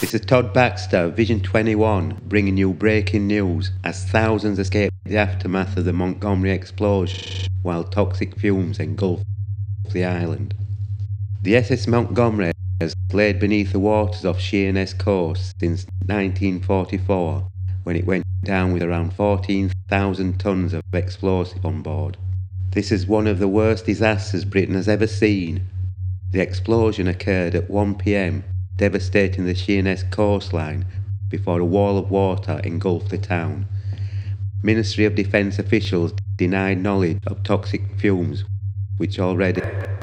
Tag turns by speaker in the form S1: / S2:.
S1: This is Todd Baxter, Vision 21, bringing you breaking news as thousands escaped the aftermath of the Montgomery explosion while toxic fumes engulfed the island. The SS Montgomery has laid beneath the waters off Sheerness coast since 1944, when it went down with around 14,000 tons of explosive on board. This is one of the worst disasters Britain has ever seen. The explosion occurred at 1 p.m, devastating the Sheerness coastline before a wall of water engulfed the town. Ministry of Defence officials denied knowledge of toxic fumes, which already